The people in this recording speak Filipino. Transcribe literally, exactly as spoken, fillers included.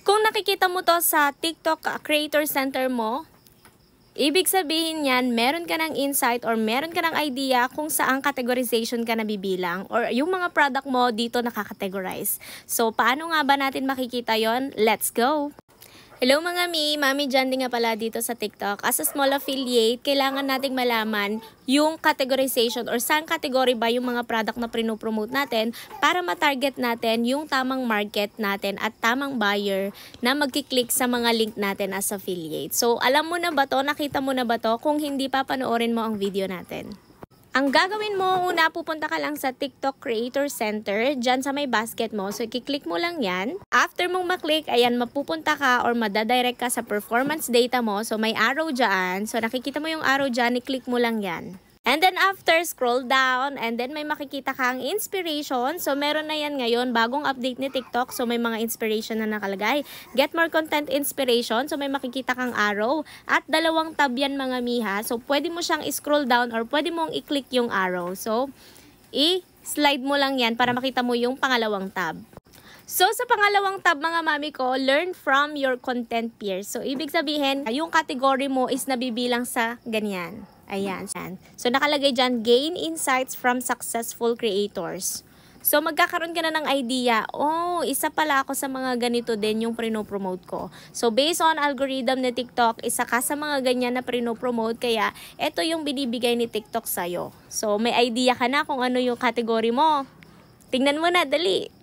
Kung nakikita mo to sa TikTok Creator Center mo, ibig sabihin yan, meron ka ng insight or meron ka ng idea kung saang categorization ka nabibilang or yung mga product mo dito nakakategorize. So, paano nga ba natin makikita yon? Let's go! Hello mga mi, Mami Jandy nga pala dito sa TikTok. As a small affiliate, kailangan nating malaman yung categorization or saan category ba yung mga product na pinopromote natin para ma-target natin yung tamang market natin at tamang buyer na magkiklik sa mga link natin as affiliate. So, alam mo na ba to? Nakita mo na ba to? Kung hindi pa, panoorin mo ang video natin. Ang gagawin mo, una pupunta ka lang sa TikTok Creator Center, dyan sa may basket mo. So, i-click mo lang yan. After mong maklik, ayan, mapupunta ka or madadirect ka sa performance data mo. So, may arrow dyan. So, nakikita mo yung arrow dyan, i-click mo lang yan. And then after, scroll down and then may makikita kang inspiration. So, meron na yan ngayon, bagong update ni TikTok. So, may mga inspiration na nakalagay. Get more content inspiration. So, may makikita kang arrow. At dalawang tab yan mga miha. So, pwede mo siyang i-scroll down or pwede mong i-click yung arrow. So, i-slide mo lang yan para makita mo yung pangalawang tab. So, sa pangalawang tab mga mami ko, learn from your content peers. So, ibig sabihin, yung category mo is nabibilang sa ganyan. Ayan. So, nakalagay dyan, gain insights from successful creators. So, magkakaroon ka na ng idea, oh, isa pala ako sa mga ganito din yung prino-promote ko. So, based on algorithm ni TikTok, isa ka sa mga ganyan na prino-promote, kaya ito yung binibigay ni TikTok sa'yo. So, may idea ka na kung ano yung category mo. Tingnan mo na, dali.